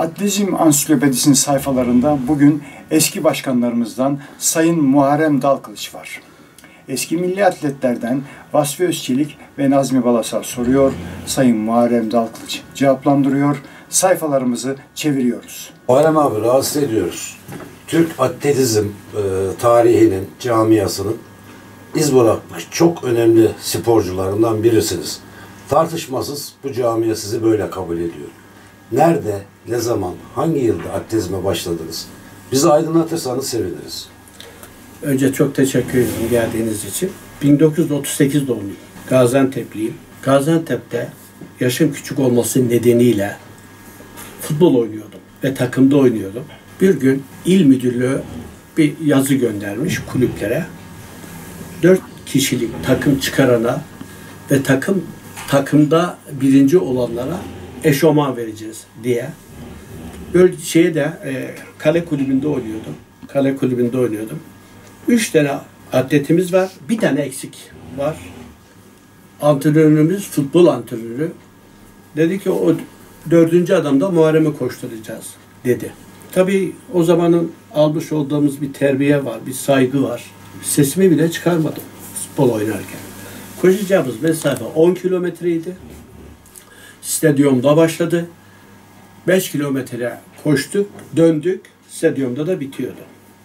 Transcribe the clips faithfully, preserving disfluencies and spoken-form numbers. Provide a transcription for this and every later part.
Atletizm Ansiklopedisi'nin sayfalarında bugün eski başkanlarımızdan Sayın Muharrem Dalkılıç var. Eski milli atletlerden Vasfi Özçelik ve Nazmi Balasar soruyor, Sayın Muharrem Dalkılıç cevaplandırıyor, sayfalarımızı çeviriyoruz. Muharrem abi, rahatsız ediyoruz. Türk atletizm e, tarihinin, camiasının iz bırakmış çok önemli sporcularından birisiniz. Tartışmasız bu camia sizi böyle kabul ediyor. Nerede, ne zaman, hangi yılda atletizme başladınız? Bizi aydınlatırsanız seviniriz. Önce çok teşekkür ederim geldiğiniz için. bin dokuz yüz otuz sekiz doğumluyum. Gaziantep'liyim. Gaziantep'te yaşım küçük olması nedeniyle futbol oynuyordum ve takımda oynuyordum. Bir gün il müdürlüğü bir yazı göndermiş kulüplere. Dört kişilik takım çıkarana ve takım takımda birinci olanlara eşofman vereceğiz diye. Böyle şeye de e, kale kulübünde oynuyordum. Kale kulübünde oynuyordum. Üç tane atletimiz var. Bir tane eksik var. Antrenörümüz futbol antrenörü. Dedi ki o dördüncü adamda Muharrem'i koşturacağız dedi. Tabii o zamanın almış olduğumuz bir terbiye var, bir saygı var. Sesimi bile çıkarmadım futbol oynarken. Koşacağımız mesafe on kilometreydi. Stadyumda başladı. beş kilometre koştuk, döndük. Stadyumda da bitiyordu.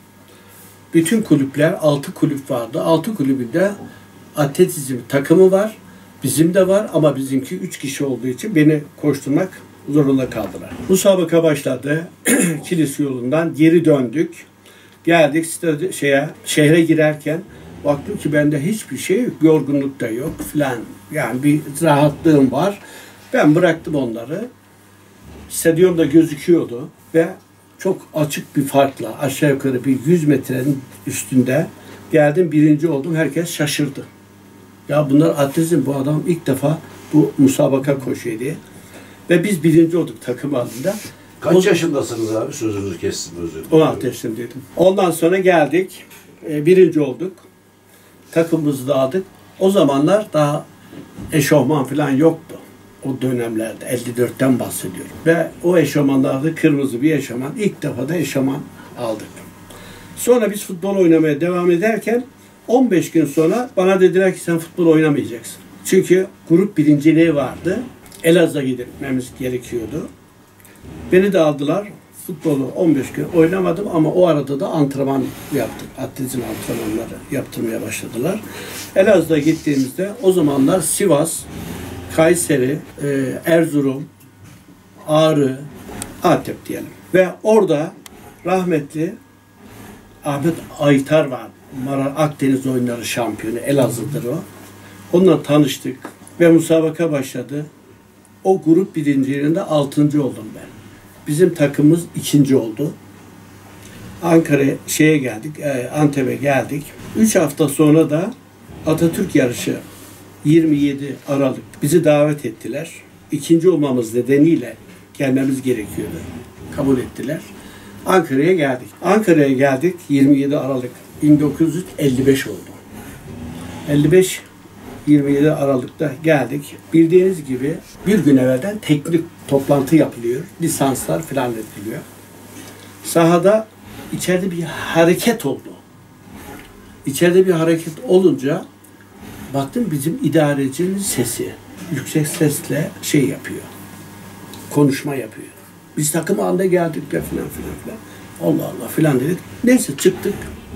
Bütün kulüpler, altı kulüp vardı. altı kulübünde atletizm takımı var. Bizim de var ama bizimki üç kişi olduğu için beni koşturmak zorunda kaldılar. Müsabaka başladı. Kilis yolundan geri döndük. Geldik stad- şeye, şehre girerken baktım ki bende hiçbir şey yok. Yorgunluk da yok filan. Yani bir rahatlığım var. Ben bıraktım onları. Stadyumda gözüküyordu ve çok açık bir farkla aşağı yukarı bir yüz metrenin üstünde geldim, birinci oldum. Herkes şaşırdı. Ya bunlar atletizm, bu adam ilk defa bu musabaka koşuyor diye. Ve biz birinci olduk takım halinde. Kaç o, yaşındasınız abi? Sözünüzü kestim, özür dilerim. on altı yaşındaydım. Ondan sonra geldik. E, birinci olduk. Takımımızı dağıdık. O zamanlar daha eşofman falan yoktu. O dönemlerde elli dörtten bahsediyorum. Ve o eşofmanlarda kırmızı bir eşofman. İlk defa da eşofman aldık. Sonra biz futbol oynamaya devam ederken on beş gün sonra bana dediler ki sen futbol oynamayacaksın. Çünkü grup birinciliği vardı. Elazığ'a gitmemiz gerekiyordu. Beni de aldılar. Futbolu on beş gün oynamadım ama o arada da antrenman yaptık. Atletizm antrenmanları yaptırmaya başladılar. Elazığ'a gittiğimizde o zamanlar Sivas, Kayseri, Erzurum, Ağrı, Antep diyelim. Ve orada rahmetli Ahmet Aytar var. Mara Akdeniz oyunları şampiyonu. Elazığ'dır o. Onunla tanıştık ve musabaka başladı. O grup birinciliğinde altıncı oldum ben. Bizim takımımız ikinci oldu. Ankara'ya şeye geldik, Antep'e geldik. Üç hafta sonra da Atatürk yarışı yirmi yedi Aralık bizi davet ettiler. İkinci olmamız nedeniyle gelmemiz gerekiyordu. Kabul ettiler. Ankara'ya geldik. Ankara'ya geldik yirmi yedi Aralık bin dokuz yüz elli beş oldu. elli beş yirmi yedi Aralık'ta geldik. Bildiğiniz gibi bir gün evvelden teknik toplantı yapılıyor. Lisanslar filan ediliyor. Sahada içeride bir hareket oldu. İçeride bir hareket olunca baktım bizim idarecinin sesi yüksek sesle şey yapıyor. Konuşma yapıyor. Biz takım halinde geldik de filan filan filan. Allah Allah filan dedik. Neyse çıktık.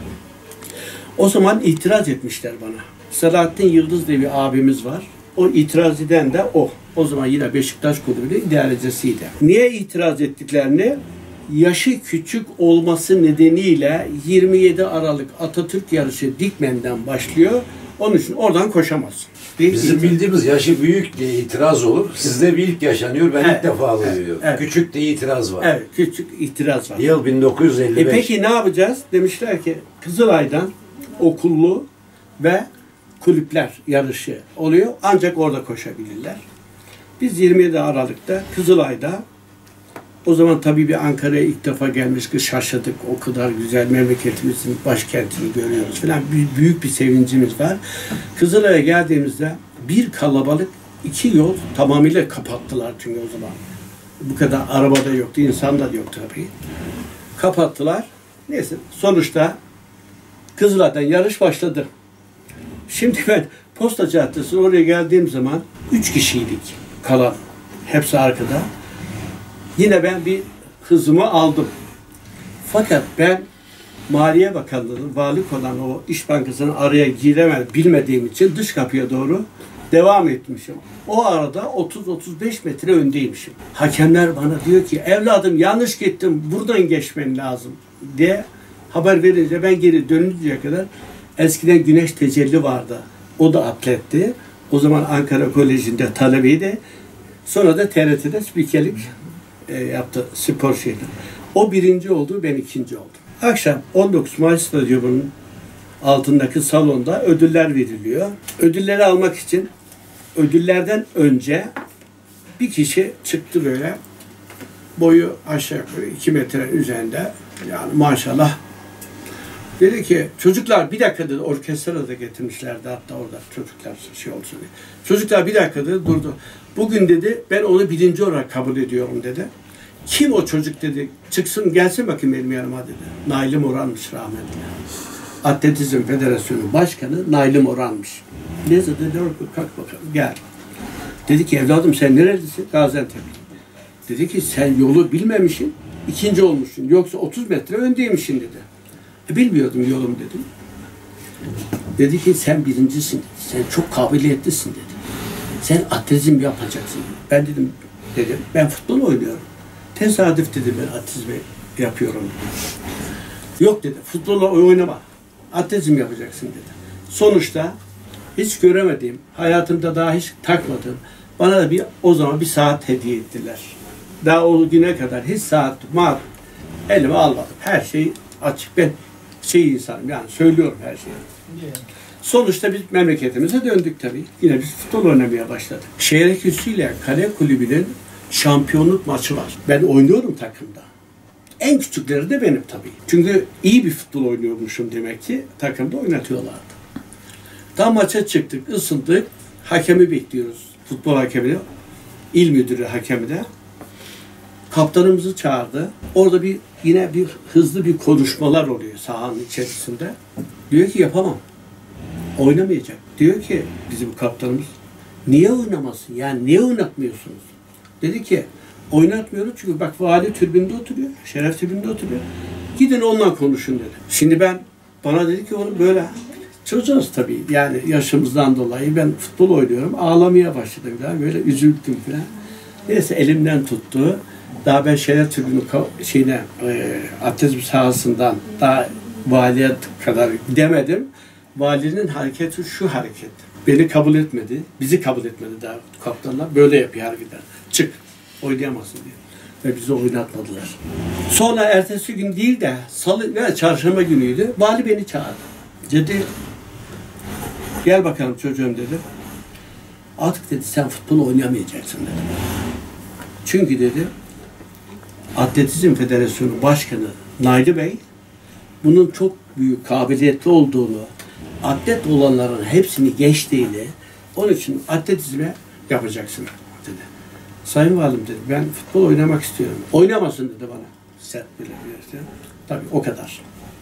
O zaman itiraz etmişler bana. Selahattin Yıldız diye bir abimiz var. O itiraz eden de o. O zaman yine Beşiktaş Kulübü'nün idarecisiydi. Niye itiraz ettiklerini? Yaşı küçük olması nedeniyle yirmi yedi Aralık Atatürk yarışı Dikmen'den başlıyor. Onun için oradan koşamaz. Bir Bizim itiraz. bildiğimiz yaşı büyük diye itiraz olur. Sizde bir ilk yaşanıyor. Ben evet, ilk defa evet, duyuyorum. evet. Küçük diye itiraz var. Evet, küçük itiraz var. Yıl bin dokuz yüz elli beş. E peki ne yapacağız? Demişler ki Kızılay'dan okullu ve kulüpler yarışı oluyor. Ancak orada koşabilirler. Biz yirmi yedi Aralık'ta Kızılay'da, o zaman tabii bir Ankara'ya ilk defa gelmiş ki şaşırdık. O kadar güzel memleketimizin başkentini görüyoruz falan. Büyük bir sevincimiz var. Kızılay'a geldiğimizde bir kalabalık, iki yol tamamıyla kapattılar çünkü o zaman. Bu kadar arabada yoktu, insan da yoktu tabii. Kapattılar. Neyse sonuçta Kızılay'dan yarış başladı. Şimdi ben Posta Caddesi'ne oraya geldiğim zaman üç kişiydik kalan. Hepsi arkada. Yine ben bir hızımı aldım. Fakat ben Maliye Bakanlığı'nın valilik olan o İş Bankası'nın araya giremedim, bilmediğim için dış kapıya doğru devam etmişim. O arada otuz otuz beş metre öndeymişim. Hakemler bana diyor ki evladım yanlış gittim, buradan geçmen lazım diye haber verince ben geri dönünceye kadar eskiden Güneş Tecelli vardı. O da atletti. O zaman Ankara Koleji'nde talebeydi. Sonra da T R T'de spikerlik e, yaptı, spor şeydi. O birinci oldu, ben ikinci oldum. Akşam on dokuz Mayıs Stadyumu'nun altındaki salonda ödüller veriliyor. Ödülleri almak için ödüllerden önce bir kişi çıktı böyle. Boyu aşağı yukarı iki metre üzerinde. Yani maşallah. Dedi ki çocuklar bir dakika dedi, orkestra da getirmişlerdi hatta orada çocuklar şey olsun diye. Çocuklar bir dakika dedi, durdu. Bugün dedi ben onu birinci olarak kabul ediyorum dedi. Kim o çocuk dedi, çıksın gelsin bakayım benim yanıma dedi. Nail'im Orhan'mış rahmetli. Atletizm Federasyonu Başkanı Nail'im Orhan'mış. Neyse dedi, kalk bakalım gel. Dedi ki evladım sen nerelisin? Gaziantep. Dedi ki sen yolu bilmemişsin, ikinci olmuşsun. Yoksa otuz metre öndeymişsin dedi. E, bilmiyordum yolum dedim. Dedi ki sen birincisin dedi. Sen çok kabiliyetlisin dedi. Sen atletizm yapacaksın. Ben dedim, dedim ben futbol oynuyorum. Tesadüf dedim ben atletizmi yapıyorum dedi. Yok dedi futbolla oynama. Atletizm yapacaksın dedi. Sonuçta hiç göremediğim, hayatımda daha hiç takmadığım, bana da bir o zaman bir saat hediye ettiler. Daha o güne kadar hiç saat, maat elime almadım. Her şey açık. Ben şey insanım yani söylüyorum her şeyi. Sonuçta biz memleketimize döndük tabii. Yine biz futbol oynamaya başladık. Şehreküssü ile Kale Kulübü'nün şampiyonluk maçı var. Ben oynuyorum takımda. En küçükleri de benim tabii. Çünkü iyi bir futbol oynuyormuşum demek ki takımda oynatıyorlardı. Tam maça çıktık, ısındık. Hakemi bekliyoruz. Futbol hakemini. İl müdürü hakemi de. Kaptanımızı çağırdı. Orada bir yine bir hızlı bir konuşmalar oluyor sahanın içerisinde. Diyor ki yapamam. Oynamayacak. Diyor ki bizim kaptanımız niye oynamasın? Yani niye oynatmıyorsunuz? Dedi ki oynatmıyoruz çünkü bak vali tribünde oturuyor. Şeref tribünde oturuyor. Gidin onunla konuşun dedi. Şimdi ben bana dedi ki oğlum böyle çocuğuz tabii. Yani yaşımızdan dolayı ben futbol oynuyorum. Ağlamaya başladım falan. Böyle üzüldüm falan. Neyse elimden tuttu. Daha ben Şeref Tribünü şeyine e, atletizm sahasından daha valiye kadar gidemedim. Valinin hareketi şu hareket. Beni kabul etmedi. Bizi kabul etmedi daha kaptanlar. Böyle yapıyor hareketler. Çık. Oynayamazsın diye. Ve bizi oynatmadılar. Sonra ertesi gün değil de salı ve çarşamba günüydü. Vali beni çağırdı. Dedi gel bakalım çocuğum dedi. Artık dedi sen futbol oynayamayacaksın dedi. Çünkü dedi Atletizm Federasyonu Başkanı Naili Bey bunun çok büyük kabiliyetli olduğunu, atlet olanların hepsini geçtiğini, onun için atletizme yapacaksın dedi. Sayın Valim dedi, ben futbol oynamak istiyorum. Oynamasın dedi bana. Sert bile bir tabii o kadar.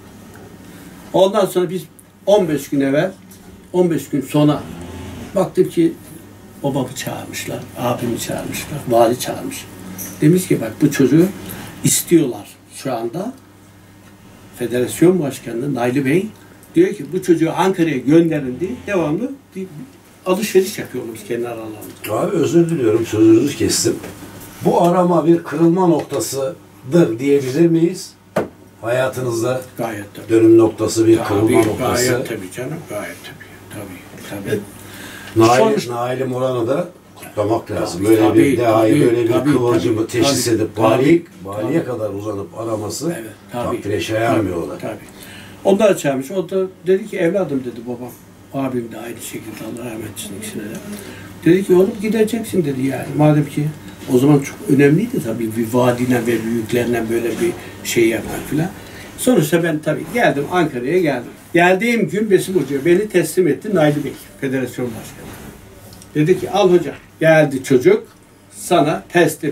Ondan sonra biz on beş gün evvel, on beş gün sonra baktım ki babamı çağırmışlar, abimi çağırmışlar, vali çağırmış. Demiş ki bak bu çocuğu istiyorlar şu anda. Federasyon Başkanı Naili Bey diyor ki bu çocuğu Ankara'ya gönderin diye devamlı bir alışveriş yapıyoruz kendi aralarında. Abi özür diliyorum sözünüzü kestim. Bu arama bir kırılma noktasıdır diyebilir miyiz? Hayatınızda gayet tabii. Dönüm noktası bir tabii, kırılma noktası. Gayet tabii canım gayet tabii. Tabii tabii. Nail, Sonuç... Nail'im Orhan'ı da kutlamak lazım. Tabii, böyle tabii, bir dehayı, tabii, böyle bir tabii, kıvılcımı tabii, teşhis tabii, edip tabii, valiye, tabii, valiye kadar uzanıp araması evet, tabii, takdire şayan bir olay. Tabii. Onlar çağırmış. O da dedi ki evladım dedi babam. Abim de aynı şekilde Allah rahmet eylesin ikisine de. Dedi ki oğlum gideceksin dedi yani. Madem ki o zaman çok önemliydi tabii bir vadine ve büyüklerine böyle bir şey yapmak filan. Sonuçta ben tabii geldim Ankara'ya geldim. Geldiğim gün Besim Hoca beni teslim etti Naili Bey, Federasyon Başkanı. Dedi ki al hoca. Geldi çocuk sana teslim.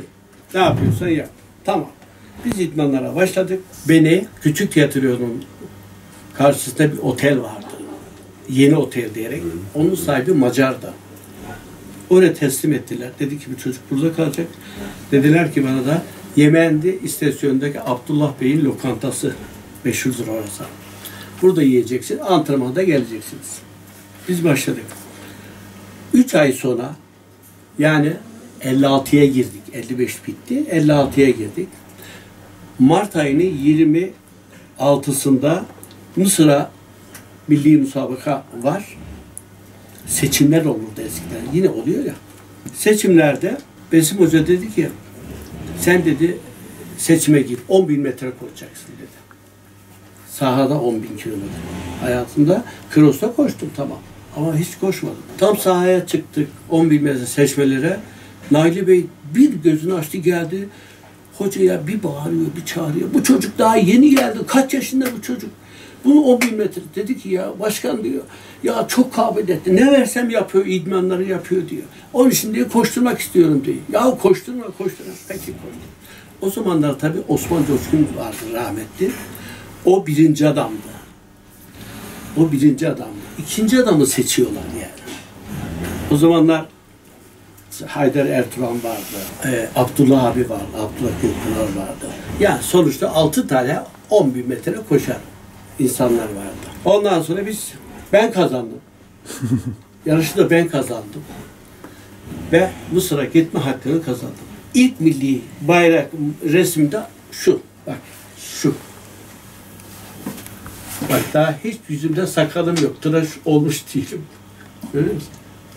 Ne yapıyorsan yap. Tamam. Biz idmanlara başladık. Beni Küçük Tiyatronun karşısında bir otel vardı. Yeni otel diyerek. Onun sahibi Macar'da. Oraya teslim ettiler. Dedi ki bu çocuk burada kalacak. Dediler ki bana da Yemendi istasyondaki Abdullah Bey'in lokantası meşhurdur orası. Burada yiyeceksin, antrenmanda geleceksiniz. Biz başladık. Üç ay sonra yani elli altıya girdik. elli beş bitti. elli altıya girdik. Mart ayının yirmi altısında Mısır'a milli müsabaka var. Seçimler olurdu eskiden. Yine oluyor ya. Seçimlerde Besim Hoca dedi ki sen dedi seçime gir. on bin metre koşacaksın dedi. Sahada on bin kilometre. Hayatımda Cross'ta koştum tamam. Ama hiç koşmadım. Tam sahaya çıktık on bin metre seçmelere. Naili Bey bir gözünü açtı geldi. Hocaya bir bağırıyor, bir çağırıyor. Bu çocuk daha yeni geldi. Kaç yaşında bu çocuk? Bunu on bin metre. Dedi ki ya başkan diyor. Ya çok kabiliyetli. Ne versem yapıyor, idmanları yapıyor diyor. Onun için diye koşturmak istiyorum diyor. Ya koşturma, koşturma. Peki koştur. O zamanlar tabii Osman Coşkun vardı rahmetli. O birinci adamdı. O birinci adamdı. İkinci adamı seçiyorlar yani. O zamanlar Haydar Ertuğrul vardı. E, Abdullah abi vardı. Abdullah Gülpınar vardı. Yani sonuçta altı tane on bin metre koşan insanlar vardı. Ondan sonra biz ben kazandım. Yarışı da ben kazandım. Ve Mısır'a gitme hakkını kazandım. İlk milli bayrak resminde şu. Bak şu. Bak daha hiç yüzümde sakalım yok. Tıraş olmuş değilim. Görüyor musun?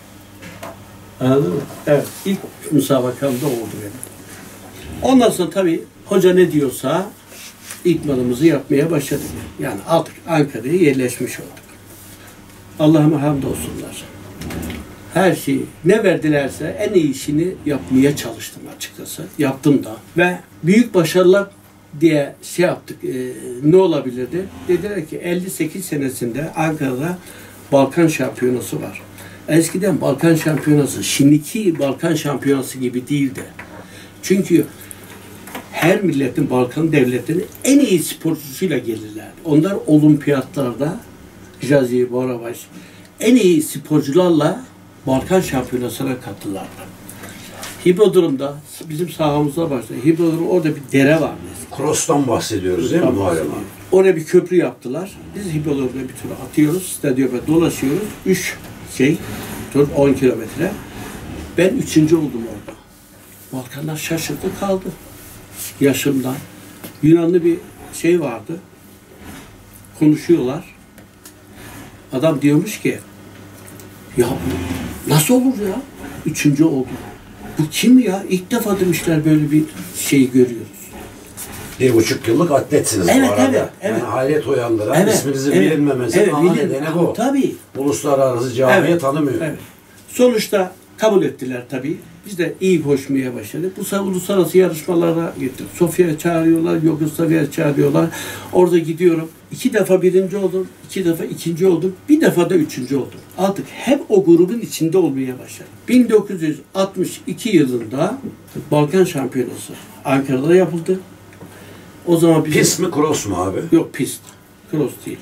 Anladın mı? Evet. İlk müsabakamda oldu benim. Ondan sonra tabii hoca ne diyorsa idmanımızı yapmaya başladık. Yani artık Ankara'ya yerleşmiş olduk. Allah'ıma hamdolsunlar. Her şeyi ne verdilerse en iyi işini yapmaya çalıştım açıkçası. Yaptım da. Ve büyük başarılar diye şey yaptık. E, ne olabilirdi? Dediler ki elli sekiz senesinde Ankara'da Balkan Şampiyonası var. Eskiden Balkan Şampiyonası, şimdiki Balkan Şampiyonası gibi değildi. Çünkü her milletin, Balkan devletlerinin en iyi sporcusuyla gelirlerdi. Onlar olimpiyatlarda Jazi, Borabaş en iyi sporcularla Balkan Şampiyonası'na katılırlardı. Hipodrom'da bizim sahamızda başladı. Hipodrom orada bir dere var. Cross'tan bahsediyoruz değil mi Muharrem? Oraya bir köprü yaptılar. Biz Hipodrom'da bir tur atıyoruz. Stadyuma dolaşıyoruz. Üç şey, on kilometre. Ben üçüncü oldum orada. Balkanlar şaşırdı kaldı. Yaşımdan. Yunanlı bir şey vardı. Konuşuyorlar. Adam diyormuş ki ya nasıl olur ya? Üçüncü oldu. Bu kim ya? İlk defa demişler böyle bir şey görüyoruz. Bir buçuk yıllık atletsiniz evet, bu arada. Evet, evet. Yani hayret uyandıran, evet, isminizin evet, bilinmemesinin evet, ana bilin, nedeni bu. Tabii. Uluslararası camiye evet, tanımıyor. Evet. Sonuçta kabul ettiler tabii. Biz de iyi koşmaya başladık. Bu sefer uluslararası yarışmalara gittik. Sofya'ya çağırıyorlar, Yugoslavya'ya çağırıyorlar. Orada gidiyorum. İki defa birinci oldum, iki defa ikinci oldum, bir defa da üçüncü oldum. Artık hep o grubun içinde olmaya başladım. bin dokuz yüz altmış iki yılında Balkan Şampiyonası Ankara'da yapıldı. O zaman bizim... Pist mi, cross mu abi? Yok, pist. Cross değil.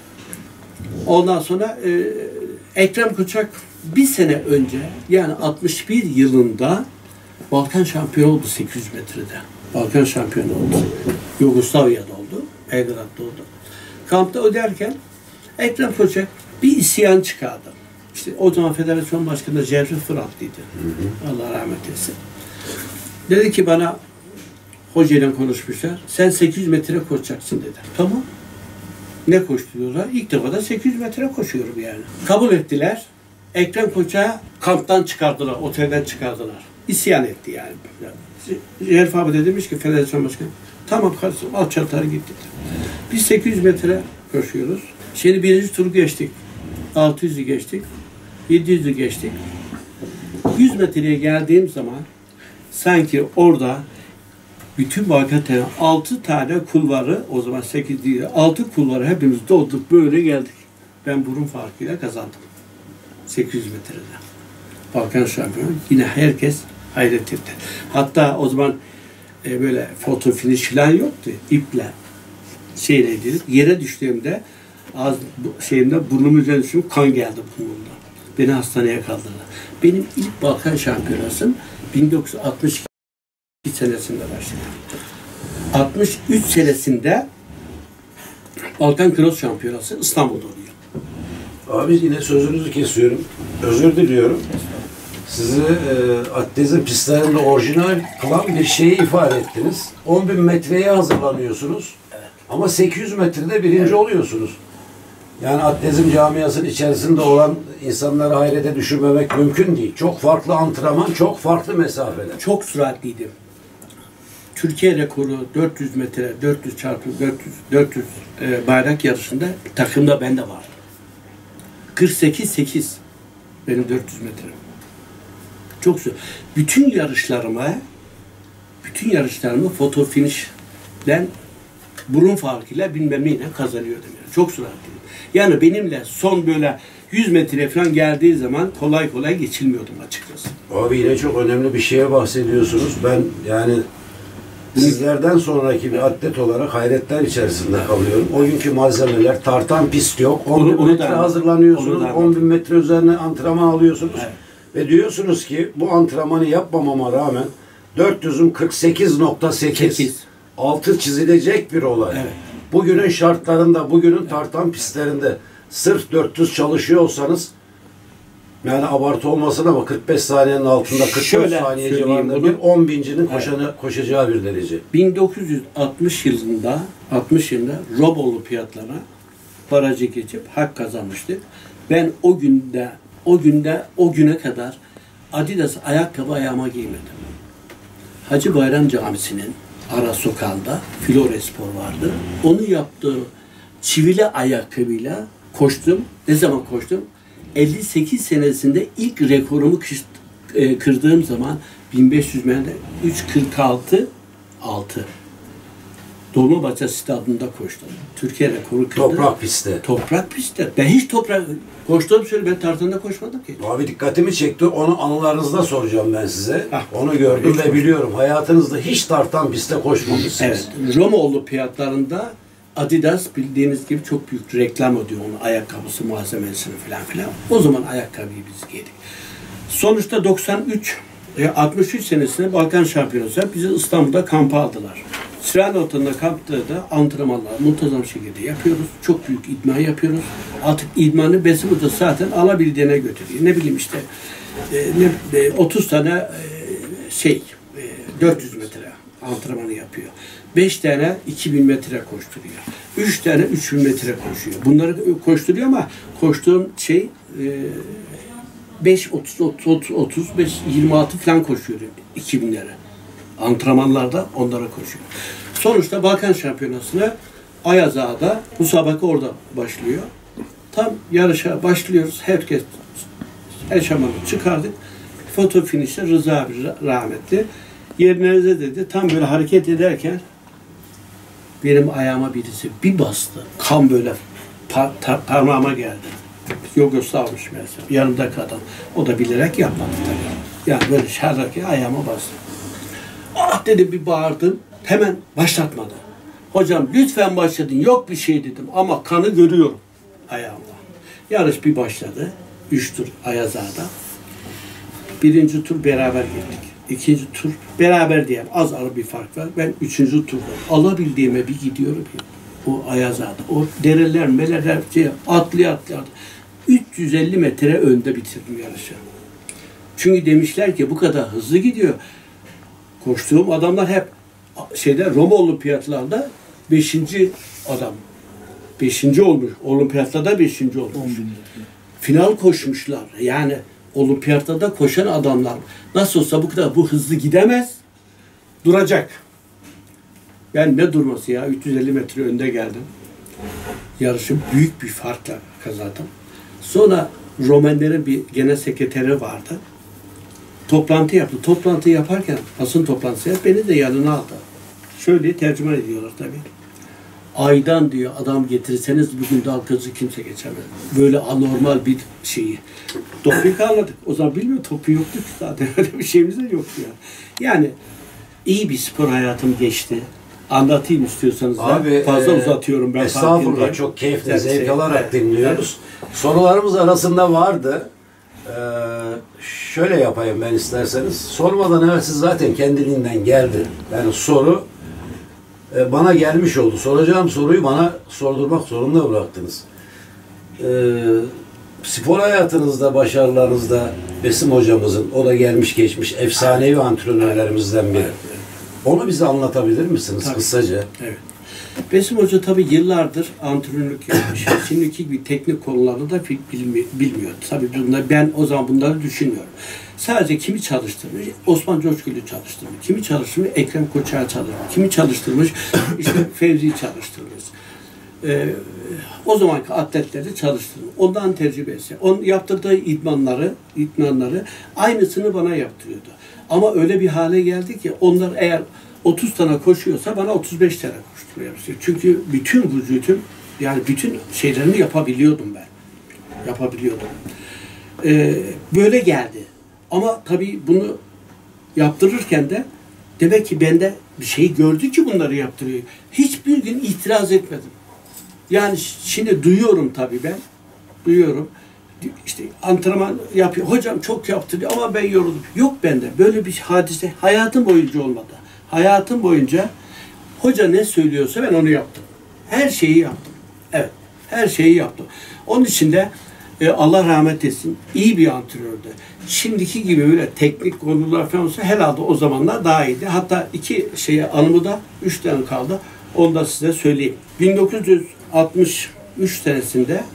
Ondan sonra e, Ekrem Koçak bir sene önce yani altmış bir yılında Balkan şampiyonu oldu sekiz yüz metrede. Balkan şampiyonu oldu. Yugoslavya'da oldu. Belgrad'da oldu. Kampta öderken Ekrem Koçak bir isyan çıkardı. İşte o zaman Federasyon Başkanı Cevri Fıratlı'ydı. Allah rahmet eylesin. Dedi ki bana hocayla konuşmuşlar. Sen sekiz yüz metre koşacaksın dedi. Tamam. Ne koşturuyorlar? İlk defa da sekiz yüz metre koşuyorum yani. Kabul ettiler. Ekrem Koçak'ı kamptan çıkardılar, otelden çıkardılar. İsyan etti yani. Cerf abi de demiş ki Federasyon Başkanı, tamam kardeşim al çantaları git dedi. Biz sekiz yüz metre koşuyoruz. Şimdi birinci turu geçtik. altı yüzü geçtik. yedi yüzü geçtik. yüz metreye geldiğim zaman sanki orada bütün Balkan'ın altı tane kulvarı, o zaman sekiz değil, altı kulvarı hepimiz dolduk, böyle geldik. Ben burun farkıyla kazandım. sekiz yüz metrede. Balkan şampiyonu. Yine herkes hayret etti. Hatta o zaman e, böyle foto finish falan yoktu. İple şeyle edilip yere düştüğümde az şeyimde burnumun üzerine düştüm, kan geldi burnumdan. Beni hastaneye kaldırdılar. Benim ilk Balkan Şampiyonası'm bin dokuz yüz altmış iki senesinde başladı. altmış üç senesinde Balkan Cross Şampiyonası İstanbul'da oluyor. Abi yine sözünüzü kesiyorum. Özür diliyorum. Sizi e, atletizm pistlerinde orijinal kılan bir şeyi ifade ettiniz. on bin metreye hazırlanıyorsunuz. Evet. Ama sekiz yüz metrede birinci Evet. oluyorsunuz. Yani atletizm camiasının içerisinde olan insanları hayrete düşürmemek mümkün değil. Çok farklı antrenman, çok farklı mesafeler. Çok süratliydim. Türkiye rekoru dört yüz metre, dört yüz çarpı dört yüz, dört yüz e, bayrak yarışında takımda ben de vardım. kırk sekiz sekiz benim dört yüz metre. Çok zor. Bütün yarışlarıma bütün yarışlarımı foto finish'den burun farkıyla bilmem neyle kazanıyordum. Yani. Çok süratliydim. Yani benimle son böyle yüz metre falan geldiği zaman kolay kolay geçilmiyordum açıkçası. Abi yine çok önemli bir şeye bahsediyorsunuz. Ben yani sizlerden sonraki bir atlet olarak hayretler içerisinde kalıyorum. O günkü malzemeler, tartan pist yok. on bin Onu- onu metre da- hazırlanıyorsunuz. onu da- on bin metre üzerine antrenman alıyorsunuz. Evet. Ve diyorsunuz ki bu antrenmanı yapmamama rağmen dört yüzün kırk sekiz nokta sekiz Sekiz. altı çizilecek bir olay. Evet. Bugünün şartlarında, bugünün tartan pistlerinde sırf dört yüz çalışıyor olsanız yani abartı olmasın ama kırk beş saniyenin altında kırk dört Şöyle saniye söyleyeyim civarında bunu. bir on bincinin koşanı, koşacağı bir derece. bin dokuz yüz altmış yılında altmış yılında Roma Olimpiyatlarına barajı geçip hak kazanmıştık. Ben o günde o günde o güne kadar Adidas ayakkabı ayağıma giymedim. Hacı Bayram Camisi'nin ara sokağında Florespor vardı. Onu yaptığı çivili ayakkabıyla koştum. Ne zaman koştum? elli sekiz senesinde ilk rekorumu kış- e, kırdığım zaman bin beş yüz metrede üç kırk altı altı. Dolmabahçe Stadı'nda koştum. Türkiye rekoru kırdım. Toprak pistte. Toprak pistte. Ben hiç toprak koştuğum söyle ben tartanda koşmadım ki. Abi dikkatimi çekti. Onu anılarınızda soracağım ben size. Hah. Onu gördüm Hiç ve biliyorum. Hayatınızda hiç tartan pistte koşmamışsınız. Evet. Roma Olimpiyatlarında Adidas bildiğiniz gibi çok büyük reklam ediyor onun ayakkabısı, malzemesini falan filan. O zaman ayakkabıyı biz giydik. Sonuçta doksan üç, e, altmış üç senesinde Balkan Şampiyonası bizi İstanbul'da kampa aldılar. Siren Otelı'nde kampta da antrenmanlar muntazam şekilde yapıyoruz. Çok büyük idman yapıyoruz. Artık idmanı Besim Hoca zaten alabildiğine götürüyor. Ne bileyim işte e, ne, e, otuz tane e, şey e, dört yüz metre antrenmanı yapıyor. beş tane iki bin metre koşturuyor. üç tane üç bin metre koşuyor. Bunları koşturuyor ama koştuğum şey beş otuz otuz otuz beş yirmi altı falan koşuyor iki binlere. Antrenmanlarda onlara koşuyor. Sonuçta Balkan Şampiyonası'na Ayaz Ağa'da müsabaka orada başlıyor. Tam yarışa başlıyoruz. Herkes eşofmanı çıkardık. Foto finişte Rıza abi rahmetli. Yerinize dedi. Tam böyle hareket ederken benim ayağıma birisi bir bastı. Kan böyle par tar- parmağıma geldi. Yugoslavmış mesela. Yanımdaki adam. O da bilerek yapmadı tabii. Yani böyle şardaki ayağıma bastı. Ah dedim, bir bağırdım. Hemen başlatmadı. Hocam lütfen başladın. Yok bir şey dedim ama kanı görüyorum ayağımda. Yarış bir başladı. Üç tur Ayaz Ağa'da. Birinci tur beraber gittik. İkinci tur beraber diyelim. Az ara bir fark var. Ben üçüncü turda alabildiğime bir gidiyorum. O Ayaz Ağa'da. O dereler, meleler şey, atlıyor atlıyor. üç yüz elli metre önde bitirdim yarışı. Çünkü demişler ki bu kadar hızlı gidiyor. Koştuğum adamlar hep şeyde Roma Olimpiyatlarında beşinci adam. Beşinci olmuş. Olimpiyatlarda beşinci olmuş. Final koşmuşlar. Yani Olimpiyatlarda koşan adamlar nasıl olsa bu kadar bu hızlı gidemez. Duracak. Ben ne durması ya? üç yüz elli metre önde geldim. Yarışı büyük bir farkla kazandım. Sonra Romenlerin bir genel sekreteri vardı. Toplantı yaptı. Toplantı yaparken basın toplantısı beni de yanına aldı. Şöyle tercüman ediyorlar tabii. Aydan diyor adam getirirseniz bugün dalgacı kimse geçemez. Böyle anormal bir şeyi. Topik anladık. O zaman bilmiyorum, topu yoktu ki zaten. Öyle bir şeyimiz de yoktu yani. Yani İyi bir spor hayatım geçti. Anlatayım istiyorsanız da. Abi, Fazla e, uzatıyorum ben. Estağfurullah, çok keyifli, Tabii, zevk şey, alarak evet, dinliyoruz. Sorularımız arasında vardı. Ee, şöyle yapayım ben isterseniz. Sormadan evvel siz zaten kendiliğinden geldi. Yani soru e, bana gelmiş oldu. Soracağım soruyu bana sordurmak zorunda bıraktınız. Ee, spor hayatınızda, başarılarınızda Besim hocamızın, o da gelmiş geçmiş efsanevi antrenörlerimizden biri. Onu bize anlatabilir misiniz Tabii. kısaca? Evet. Besim Hoca tabii yıllardır antrenörlük yapmış. Şimdiki gibi teknik konuları da bilmi- bilmiyor. Tabii bunda ben o zaman bunları düşünmüyorum. Sadece kimi çalıştırmış? Osman Coşkul'u çalıştırmış. Kimi çalıştırmış? Ekrem Koçak'ı çalıştırmış. Kimi çalıştırmış? İşte Fevzi'yi çalıştırmış. Ee, o zamanki atletleri çalıştırmış. Ondan tecrübesi. Onun yaptırdığı idmanları, idmanları aynısını bana yaptırıyordu. Ama öyle bir hale geldi ki onlar eğer otuz tane koşuyorsa bana otuz beş tane koşturuyor. Çünkü bütün vücudum, yani bütün şeylerimi yapabiliyordum ben. Yapabiliyordum. Ee, böyle geldi. Ama tabii bunu yaptırırken de demek ki bende bir şey gördü ki bunları yaptırıyor. Hiçbir gün itiraz etmedim. Yani şimdi duyuyorum tabii ben. Duyuyorum. İşte antrenman yapıyor. Hocam çok yaptı ama ben yoruldum. Yok bende. Böyle bir hadise hayatım boyunca olmadı. Hayatım boyunca hoca ne söylüyorsa ben onu yaptım. Her şeyi yaptım. Evet. Her şeyi yaptım. Onun için de e, Allah rahmet etsin, iyi bir antrenördü. Şimdiki gibi böyle teknik konular falan olsa herhalde o zamanlar daha iyiydi. Hatta iki şeye anımı da üç tane kaldı. Onu da size söyleyeyim. bin dokuz yüz altmış üç senesinde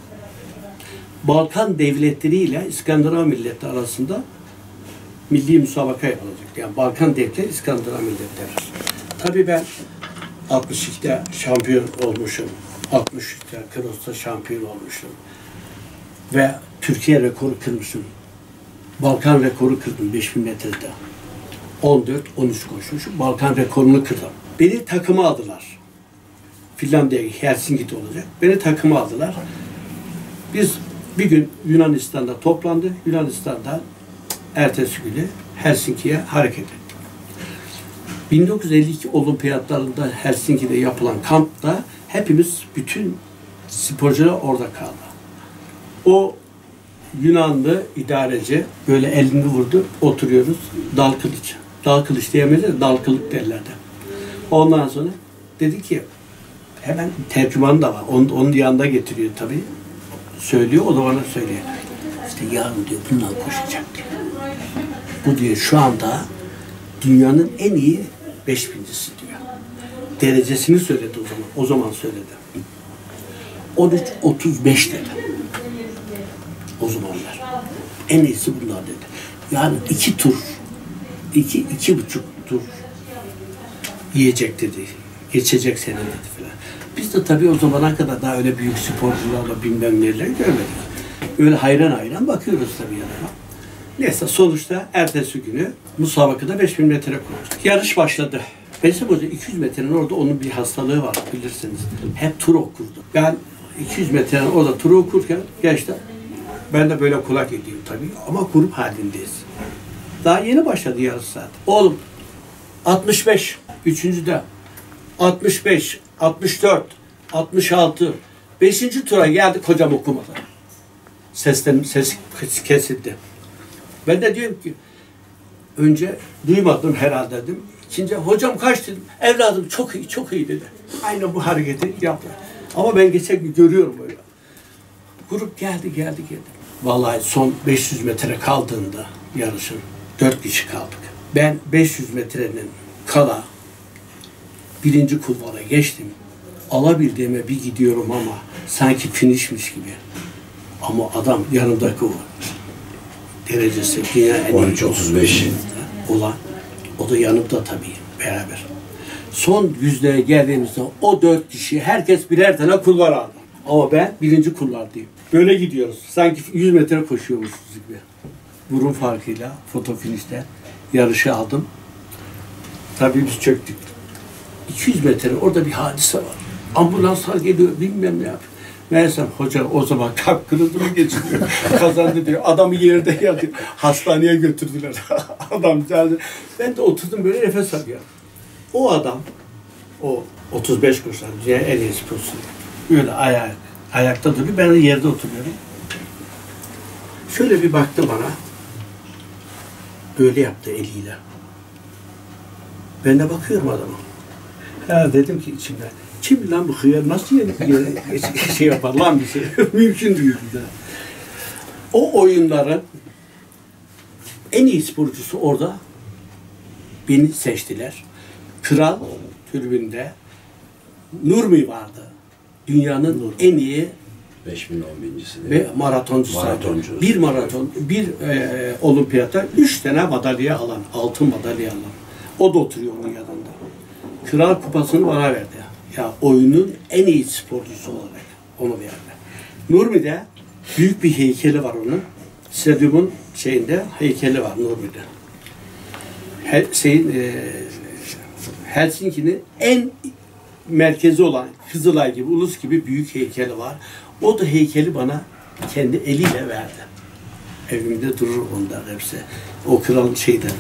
Balkan devletleri ile İskandinav milleti arasında milli müsabaka yapılacak. Yani Balkan devletleri, İskandinav milletleri. Tabii ben altmış ikide şampiyon olmuşum. altmış üçte Kıros'ta şampiyon olmuşum. Ve Türkiye rekoru kırmışım. Balkan rekoru kırdım beş bin metrede. on dört on üç koşmuşum. Balkan rekorunu kırdım. Beni takıma aldılar. Finlandiya'ya, Helsinki'de olacak. Beni takıma aldılar. Biz bir gün Yunanistan'da toplandı. Yunanistan'da ertesi günü Helsinki'ye hareket ettik. bin dokuz yüz elli iki olimpiyatlarında Helsinki'de yapılan kampta hepimiz, bütün sporcular orada kaldı. O Yunanlı idareci böyle elini vurdu, oturuyoruz. Dal kılıç. Dal kılıç diyemeyiz de dal kılıç derlerdi. Ondan sonra dedi ki, hemen tercümanı da var. Onun, onun yanında getiriyor tabii. Söylüyor, o da bana söylüyor. İşte yarın diyor bundan koşacak diyor. Bu diyor şu anda dünyanın en iyi beş bincisi diyor. Derecesini söyledi o zaman. O zaman söyledi. on üç otuz beş dedi. O zamanlar. En iyisi bunlar dedi. Yani iki tur, iki, iki buçuk tur yiyecek dedi. Geçecek sene dedi filan. Biz de tabii o zamana kadar daha öyle büyük sporcularla bilmem neler görmedik. Öyle hayran hayran bakıyoruz tabii yanına. Neyse sonuçta ertesi günü musabakada beş bin metre koştuk. Yarış başladı. Besim Hoca iki yüz metrenin orada onun bir hastalığı var bilirsiniz. Hep tur okurdu. Ben iki yüz metrenin orada tur okurken gençler, ben de böyle kulak ediyorum tabii ama grup halindeyiz. Daha yeni başladı yarış saat. Oğlum altmış beş, üçüncüde altmış beş, altmış dört, altmış altı, beşinci tura geldik, hocam okumadı. Sesten, ses kesildi. Ben de diyorum ki, önce duymadım herhalde dedim. İkinci, hocam kaç dedim. Evladım çok iyi, çok iyi dedi. Aynı bu hareketi yaptı. Ama ben geçen gün görüyorum böyle. Grup geldi, geldi, geldi. Vallahi son beş yüz metre kaldığında yarışın, dört kişi kaldık. Ben beş yüz metrenin kala birinci kulvara geçtim. Alabildiğime bir gidiyorum ama sanki finişmiş gibi. Ama adam yanımdaki o derecesi dünya en on üç otuz beş olan, o da yanımda tabii beraber. Son yüzlere geldiğimizde o dört kişi herkes birer tane kulvar aldı. Ama ben birinci kulvardayım. Böyle gidiyoruz. Sanki yüz metre koşuyormuşuz gibi. Burun farkıyla foto finişte yarışı aldım. Tabii biz çöktük. iki yüz metre orada bir hadise var. Ambulanslar geliyor, bilmem ne yapıyor. Meğersem hoca o zaman kalp kırıldı mı geçiriyor. Kazandı diyor. Adamı yerde yatıyor. Hastaneye götürdüler. Adam geldi. Ben de oturdum böyle nefes alıyorum. O adam, o otuz beş kuşlar, dünya en iyi sporcusu. Böyle ayak, ayakta duruyor, ben de yerde oturuyorum. Şöyle bir baktı bana, böyle yaptı eliyle. Ben de bakıyorum adama. Ha dedim ki içimden, kim lan bu hıyar, nasıl yeni bir şey yapar lan bir şey, mümkün değil. O oyunların en iyi sporcusu orada, beni seçtiler. Kral tribünde Nurmi vardı. Dünyanın Nurmi. En iyi beş bin on bincisi ve maratoncusu. Maratoncu. Bir maraton, bir e, olimpiyatta üç tane madalya alan, altın madalya alan. O da oturuyor onun yanında. Kral kupasını bana verdi. Ya oyunun en iyi sporcusu olarak onu verdi. Nurmi'de büyük bir heykeli var onun. Stadyumun şeyinde heykeli var Nurmi'de. Her, şeyin, e, Helsinki'nin en merkezi olan Kızılay gibi, Ulus gibi büyük heykeli var. O da heykeli bana kendi eliyle verdi. Evimde durur onlar hepsi. O kralın şeyleri.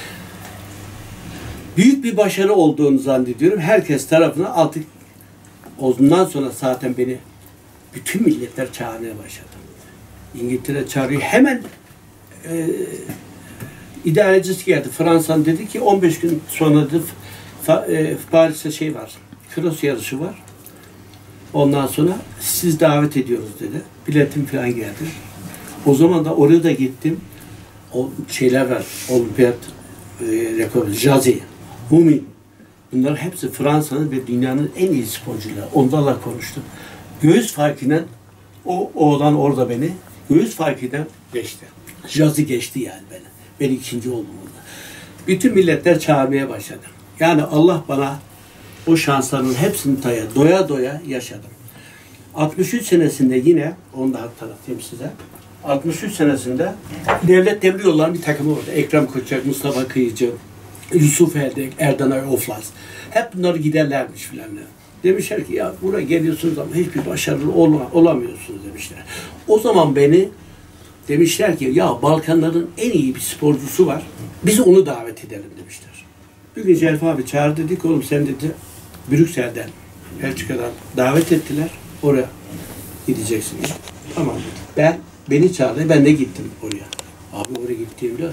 Büyük bir başarı olduğunu zannediyorum. Herkes tarafından artık ondan sonra zaten beni bütün milletler çağırmaya başladı. İngiltere çağırıyor. Hemen e, idarecisi geldi. Fransa'nın dedi ki on beş gün sonra dedi, e, Paris'te şey var. Cross yarışı var. Ondan sonra siz davet ediyoruz dedi. Biletim falan geldi. O zaman da oraya da gittim. O şeyler var. Olimpiyat e, rekoru. Jazi, Humi. Bunlar hepsi Fransa'nın ve dünyanın en iyi sporcuları. Onlarla konuştum. Göğüs farkıyla o oğlan orada beni göğüs farkıyla geçti. Jazi geçti yani beni. Ben ikinci oldum orada. Bütün milletler çağırmaya başladı. Yani Allah bana o şansların hepsini doya doya, doya yaşadım. altmış üç senesinde yine, onu da hatırlatayım size. altmış üç senesinde Devlet Demir Yolları'nın bir takımı vardı. Ekrem Koçak, Mustafa Kıyıcı, Yusuf Erdek, Erdanay Oflaz. Hep bunları giderlermiş filan. Demişler ki ya buraya geliyorsunuz ama hiçbir başarılı ol olamıyorsunuz demişler. O zaman beni demişler ki ya Balkanların en iyi bir sporcusu var. Biz onu davet edelim demişler. Bir gün Celf abi çağırdı, dedik oğlum sen dedi Brüksel'den, Belçika'dan davet ettiler. Oraya gideceksiniz. Tamam dedim. Ben, beni çağırdı, ben de gittim oraya. Abi oraya gittiğimde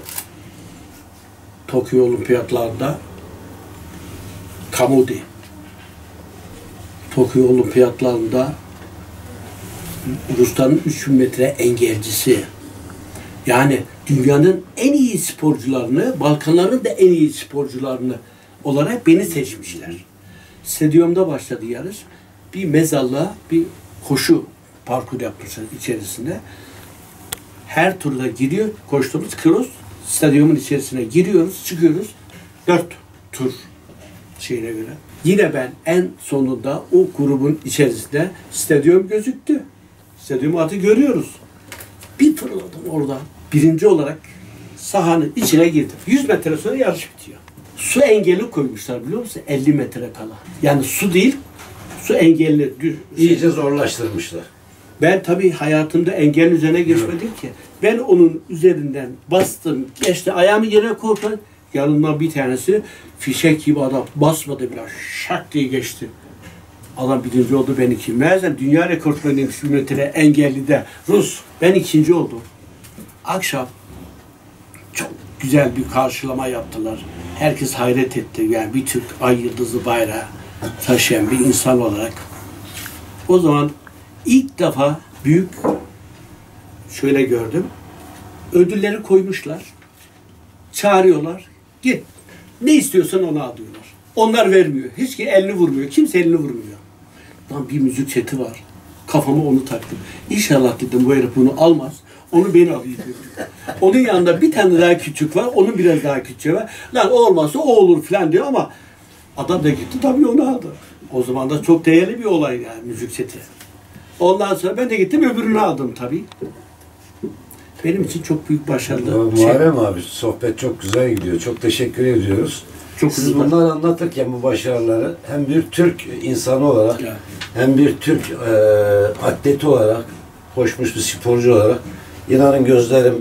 Tokyo Olimpiyatlarında Kamudi, Tokyo Olimpiyatlarında Rusya'nın üç bin metre engelcisi. Yani dünyanın en iyi sporcularını, Balkanların da en iyi sporcularını olarak beni seçmişler. Stadyumda başladı yarış. Bir mezarlığa bir koşu parkur yapmışlar içerisinde. Her turda giriyor, koştuğumuz cross, stadyumun içerisine giriyoruz, çıkıyoruz. Dört tur şeyine göre. Yine ben en sonunda o grubun içerisinde stadyum gözüktü. Stadyum adı görüyoruz. Bir fırladım oradan. Birinci olarak sahanın içine girdim. yüz metre sonra yarış bitiyor. Su engeli koymuşlar biliyor musun? elli metre kala. Yani su değil, su engelli. İyice zorlaştırmışlar. Ben tabii hayatımda engel üzerine geçmedim ki. Ben onun üzerinden bastım, geçti, ayağımı yere koydum. Yanından bir tanesi fişek gibi adam basmadı bile, şak diye geçti. Adam birinci oldu, ben ikinci. Meğersem dünya rekortmeniyim şu metre engelli de Rus. Ben ikinci oldum. Akşam çok güzel bir karşılama yaptılar. Herkes hayret etti. Yani bir Türk ay yıldızı bayrağı taşıyan bir insan olarak. O zaman ilk defa büyük şöyle gördüm. Ödülleri koymuşlar. Çağırıyorlar. Git. Ne istiyorsan onu al diyorlar. Onlar vermiyor. Hiç elini vurmuyor. Kimse elini vurmuyor. Lan bir müzik seti var. Kafama onu taktım. İnşallah dedim bu herif bunu almaz. Onu ben alayım diyor. Onun yanında bir tane daha küçük var. Onun biraz daha küçüğü var. Lan o olmazsa o olur falan diyor ama adam da gitti tabii onu aldı. O zaman da çok değerli bir olay yani müzik seti. Ondan sonra ben de gittim öbürünü aldım tabii. Benim için çok büyük başarılı. Şey. Muharrem abi sohbet çok güzel gidiyor. Çok teşekkür ediyoruz. Çok Siz güzel. Bunları anlatırken bu başarıları hem bir Türk insanı olarak ya. hem bir Türk e, atleti olarak, koşmuş bir sporcu olarak inanın gözlerim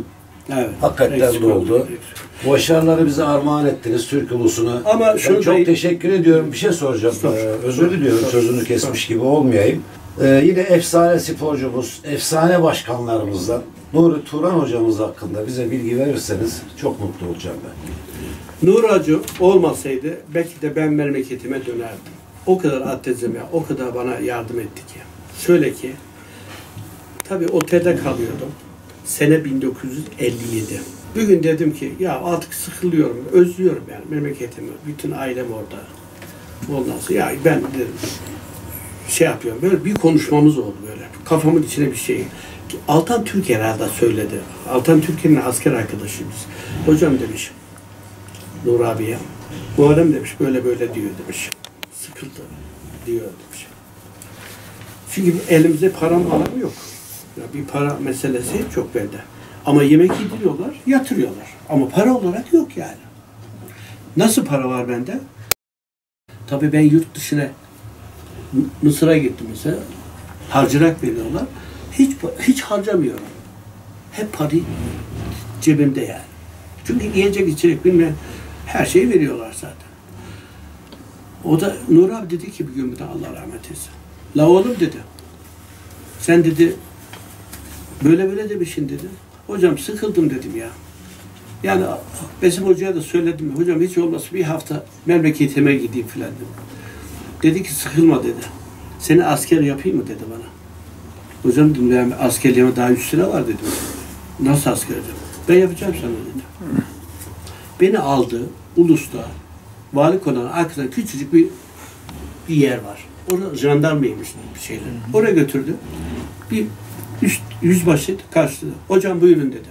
Evet. Hakikaten Eksik de oldu. oldu. Başarıları bize armağan ettiniz Türk ulusuna. Ama Ben şunu çok da- teşekkür ediyorum. Bir şey soracağım. Sor. Ee, özür diliyorum Sor. sözünü kesmiş gibi olmayayım. Ee, yine efsane sporcumuz, efsane başkanlarımızdan Nuri Turan hocamız hakkında bize bilgi verirseniz çok mutlu olacağım ben. Nur Hacı olmasaydı belki de ben memleketime dönerdim. O kadar atletizme, o kadar bana yardım etti ki. Şöyle ki, tabii otelde kalıyordum. Sene bin dokuz yüz elli yedi. Bir gün dedim ki, ya artık sıkılıyorum, özlüyorum yani memleketimi. Bütün ailem orada. Ondan sonra ya ben dedim, şey yapıyorum, böyle bir konuşmamız oldu böyle. Kafamın içine bir şey. Altan Türk herhalde söyledi. Altan Türk'ün asker arkadaşıyız. Hocam demiş, Nur abiye, Muharrem demiş, böyle böyle diyor demiş. Sıkıldı diyor demiş. Çünkü elimizde param falan yok. Ya bir para meselesi hiç yok bende. Ama yemek yediriyorlar, yatırıyorlar. Ama para olarak yok yani. Nasıl para var bende? Tabii ben yurt dışına, Mısır'a gittim mesela. Harcırak veriyorlar. Hiç hiç harcamıyorum. Hep parayı cebimde yani. Çünkü yiyecek içecek bilmem her şeyi veriyorlar zaten. O da Nur abi dedi ki bir gün bir de Allah rahmet eylesin. La oğlum dedi. Sen dedi böyle böyle demişsin dedi. Hocam sıkıldım dedim ya. Yani Besim Hoca'ya da söyledim. Hocam hiç olmazsa bir hafta memleketime gideyim filan dedim. Dedi ki sıkılma dedi. Seni asker yapayım mı dedi bana. Hocam dedim yani askerliğime daha üstüne var dedim. Nasıl asker dedim. Ben yapacağım sana dedi. Beni aldı Ulus'ta vali konağının arkasında küçücük bir bir yer var. Orada jandarmaymış bir şeyler. Oraya götürdü. Bir üst yüzbaşı karşıladı. Hocam buyurun dedi.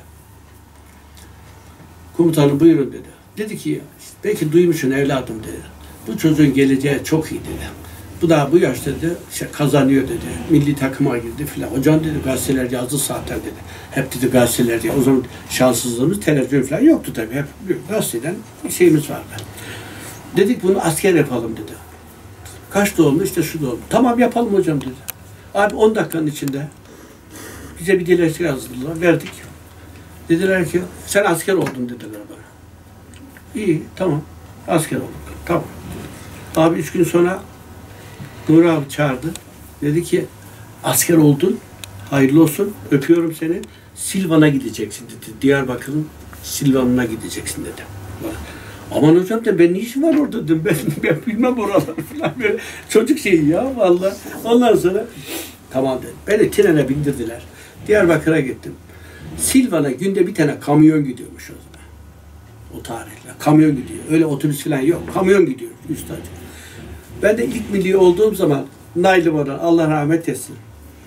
Komutanım buyurun dedi. Dedi ki işte, belki duymuşsun evladım dedi. Bu çocuğun geleceği çok iyi dedi. Bu da bu yaşta dedi işte kazanıyor dedi. Milli takıma girdi filan. Hocam dedi gazeteler yazdı zaten dedi. Hep dedi gazeteler ya. O zaman şanssızlığımız televizyon falan yoktu tabii. Hep gazeteden bir şeyimiz vardı. Dedik bunu asker yapalım dedi. Kaç doğumlu işte şu doğumlu. Tamam yapalım hocam dedi. Abi on dakikanın içinde bize bir dilekçe yazdılar. Verdik. Dediler ki sen asker oldun dediler bana. İyi tamam. Asker olduk. Tamam. Abi üç gün sonra Nur abi çağırdı. Dedi ki asker oldun. Hayırlı olsun. Öpüyorum seni. Silvan'a gideceksin dedi. Diyarbakır'ın Silvan'ına gideceksin dedi. Aman hocam da ben ne işim var orada dedim. Ben, ben bilmem oraları falan böyle. Çocuk şeyi ya vallahi. Ondan sonra tamam dedim. Beni trene bindirdiler. Diyarbakır'a gittim. Silvan'a günde bir tane kamyon gidiyormuş o zaman. O tarihler. Kamyon gidiyor. Öyle otobüs falan yok. Kamyon gidiyor üstad. Ben de ilk milli olduğum zaman Nail'im oradan Allah rahmet etsin.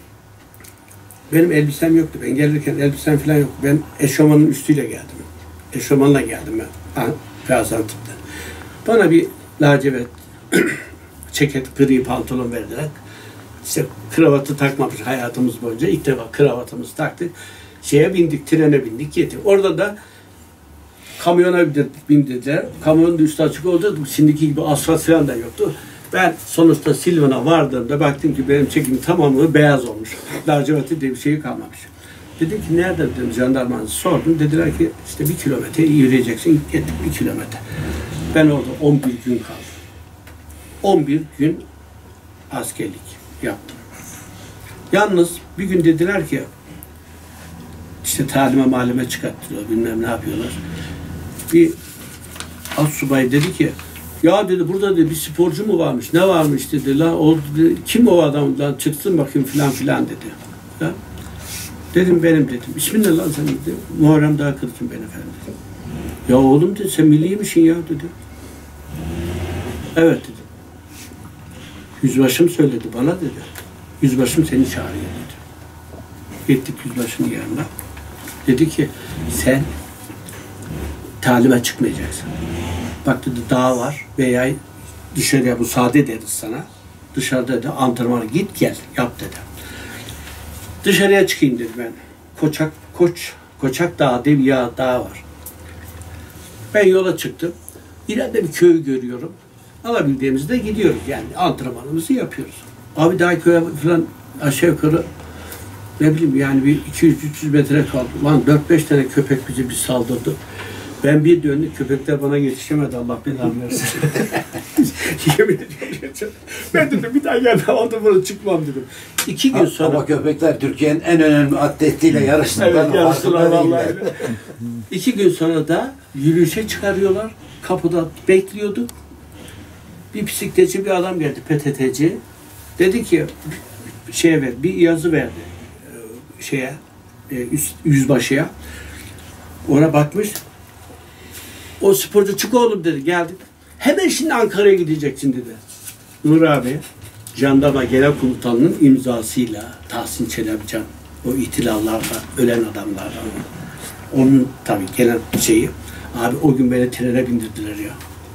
Benim elbisem yoktu. Ben gelirken elbisem falan yoktu. Ben eşofmanın üstüyle geldim. Eşofmanla geldim ben. Ha, Gaziantep'ten. Bana bir lacivert ceket, gri pantolon verdiler. İşte kravatı takmamış hayatımız boyunca. İlk defa kravatımızı taktık. Şeye bindik, trene bindik, gittik. Orada da kamyona bindirdiler. Kamyonun da üstü açık oldu. Şimdiki gibi asfalt falan da yoktu. Ben sonuçta Silvan'a vardığımda baktım ki benim çekim tamamı beyaz olmuş. Laciverti diye bir şey kalmamış. Dedim ki nerede dedim jandarmanızı sordum. Dediler ki işte bir kilometre yürüyeceksin. Gittik bir kilometre. Ben orada on bir gün kaldım. on bir gün askerlik yaptım. Yalnız bir gün dediler ki işte talime malime çıkarttırıyor, bilmem ne yapıyorlar. Bir astsubay dedi ki ya dedi burada dedi bir sporcu mu varmış, ne varmış dedi. La, o, dedi, kim o adam lan çıksın bakayım filan filan dedi. Ya, dedim benim dedim. İsmin ne lan senin dedi. Muharrem Dağ Kılıç'ım ben efendim dedim. Ya oğlum dedi sen milliymişsin ya dedi. Evet dedi. Yüzbaşım söyledi bana dedi. Yüzbaşım seni çağırıyor dedi. Gittik yüzbaşının yanına. Dedi ki sen talime çıkmayacaksın. Bak dedi dağ var veya dışarıya müsaade ederiz sana. Dışarıda da antrenmana git gel yap dedi. Dışarıya çıkayım dedi ben. Koçak, Koç, Koçak Dağı diye bir yağ dağı var. Ben yola çıktım. İleride bir köy görüyorum. Alabildiğimizde gidiyoruz yani antrenmanımızı yapıyoruz. Abi daha köye falan aşağı yukarı ne bileyim yani bir iki yüz üç yüz metre kaldı. Lan dört beş tane köpek bizi bir saldırdı. Ben bir döndüm, köpekler bana yetişemedi, Allah belanı versin. Yemin ediyorum. Ben dedim bir daha gelmem, aldım bunu çıkmam dedim. İki gün sonra... Ama köpekler Türkiye'nin en önemli atletiyle yarıştılar. Evet, yarıştılar vallahi. İki gün sonra da yürüyüşe çıkarıyorlar. Kapıda bekliyorduk. Bir bisikletçi bir adam geldi, P T T'ci. Dedi ki, şeye ver, bir yazı verdi. Şeye, yüzbaşıya. Ona bakmış. O sporcu çık oğlum dedi, geldik. Hemen şimdi Ankara'ya gideceksin dedi. Nur abi, Jandarma Genel Komutanı'nın imzasıyla Tahsin Çelebican, o ihtilallarda ölen adamlardan. Onun tabii genel şeyi. Abi o gün beni trene bindirdiler ya.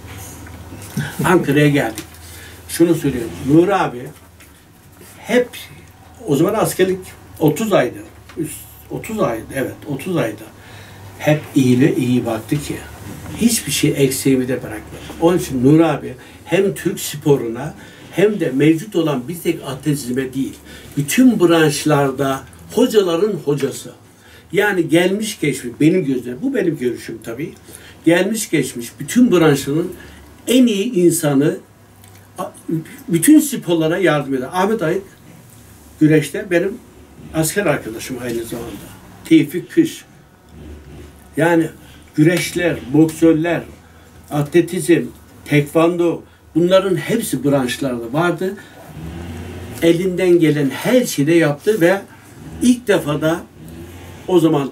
Ankara'ya geldik. Şunu söylüyorum. Nur abi hep o zaman askerlik otuz aydı. otuz aydı. Evet otuz aydı. Hep iyile iyi baktı ki. Hiçbir şey eksiğimi de bırakmadı. Onun için Nur abi hem Türk sporuna hem de mevcut olan bir tek atletizme değil, bütün branşlarda hocaların hocası. Yani gelmiş geçmiş, benim gözlerim, bu benim görüşüm tabii. Gelmiş geçmiş bütün branşların en iyi insanı bütün sporlara yardım eder. Ahmet Ayık güreşte benim asker arkadaşım aynı zamanda. Tevfik Kış. Yani güreşler, boksörler, atletizm, tekvando, bunların hepsi branşlarda vardı. Elinden gelen her şeyi de yaptı ve ilk defa da o zaman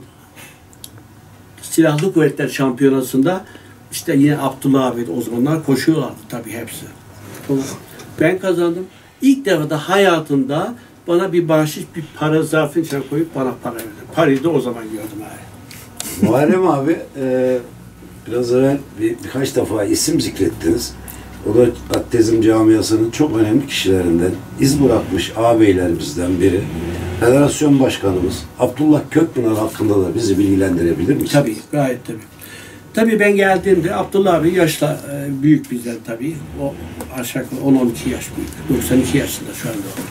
Silahlı Kuvvetler Şampiyonası'nda işte yine Abdullah abi o zamanlar koşuyorlardı tabii hepsi. Ben kazandım. İlk defa da hayatımda bana bir bahşiş, bir para zarfın içine koyup bana para verdi. Parayı da o zaman gördüm abi. Muharrem abi e, biraz evvel bir, birkaç defa isim zikrettiniz. O da atletizm camiasının çok önemli kişilerinden, iz bırakmış ağabeylerimizden biri. Federasyon Başkanımız Abdullah Kökpınar hakkında da bizi bilgilendirebilir misiniz? Tabii, gayet tabii. Tabii ben geldiğimde Abdullah abi yaşla e, büyük bizden tabii. O aşağı yukarı on on iki yaş büyük. doksan iki yaşında şu anda o.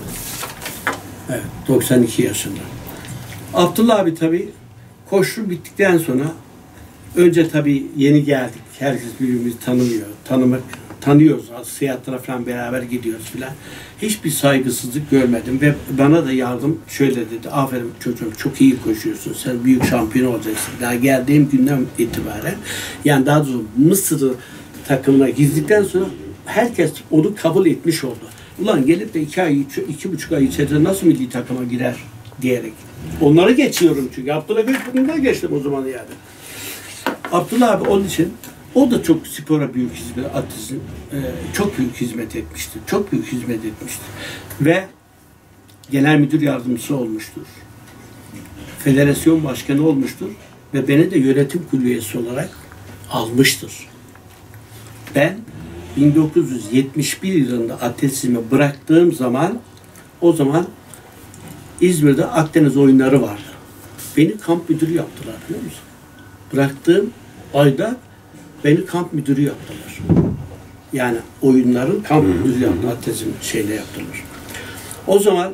Evet, doksan iki yaşında. Abdullah abi tabii koşu bittikten sonra önce tabii yeni geldik. Herkes birbirimizi tanımıyor. Tanımak, tanıyoruz. Seyahatlere falan beraber gidiyoruz filan. Hiçbir saygısızlık görmedim ve bana da yardım şöyle dedi. Aferin çocuğum çok iyi koşuyorsun. Sen büyük şampiyon olacaksın. Daha geldiğim günden itibaren yani daha doğrusu Mısır takımına girdikten sonra herkes onu kabul etmiş oldu. Ulan gelip de iki ay, iki buçuk ay içerisinde nasıl milli takıma girer diyerek. Onları geçiyorum çünkü. Abdullah Kökpınar'dan geçtim o zaman yani. Abdullah abi onun için o da çok spora büyük hizmet, atletizm, e, çok büyük hizmet etmiştir. Çok büyük hizmet etmiştir. Ve genel müdür yardımcısı olmuştur. Federasyon başkanı olmuştur. Ve beni de yönetim kurulu üyesi olarak almıştır. Ben bin dokuz yüz yetmiş bir yılında atletizmi bıraktığım zaman o zaman İzmir'de Akdeniz oyunları vardı. Beni kamp müdürü yaptılar biliyor musun? Bıraktığım ayda beni kamp müdürü yaptılar. Yani oyunların kamp müdürü yaptılar. Atletizm şeyle yaptılar. O zaman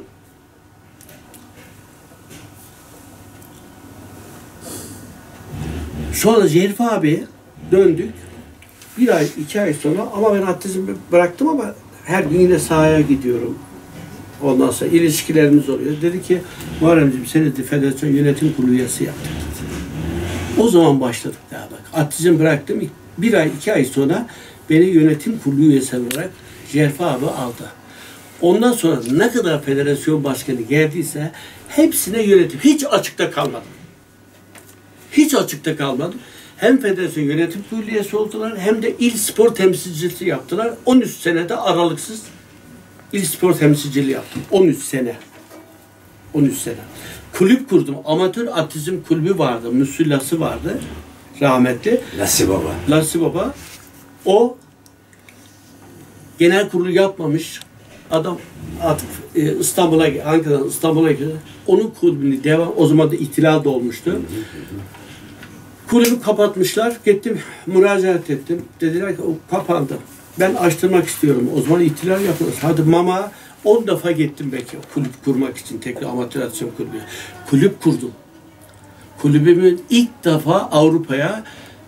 sonra Cerif abi döndük. Bir ay, iki ay sonra ama ben atletizmi bıraktım ama her gün yine sahaya gidiyorum. Ondan sonra ilişkilerimiz oluyor. Dedi ki Muharremciğim seni de federasyon yönetim kurulu üyesi yaptık. O zaman başladık daha bak. Atletizm bıraktım. Bir ay, iki ay sonra beni yönetim kurulu üyesi olarak Cerfi abi aldı. Ondan sonra ne kadar federasyon başkanı geldiyse hepsine yönetim. Hiç açıkta kalmadım. Hiç açıkta kalmadım. Hem federasyon yönetim kurulu üyesi oldular hem de il spor temsilcisi yaptılar. on üç senede aralıksız il spor temsilciliği yaptım. on üç sene. on üç sene. Kulüp kurdum. Amatör atletizm kulübü vardı. Müsüllası vardı. Rahmetli. Lassi Baba. Lassi Baba. O genel kurulu yapmamış. Adam artık e, İstanbul'a, Ankara'dan İstanbul'a gidiyor. Onun kulübünü devam, o zaman da ihtilal da olmuştu. Kulübü kapatmışlar. Gittim, müracaat ettim. Dediler ki o kapandı. Ben açtırmak istiyorum. O zaman ihtilal yapıyoruz. Hadi mama on defa gittim belki kulüp kurmak için, tekrar amatör atışım kulübü. Kulüp kurdum. Kulübümün ilk defa Avrupa'ya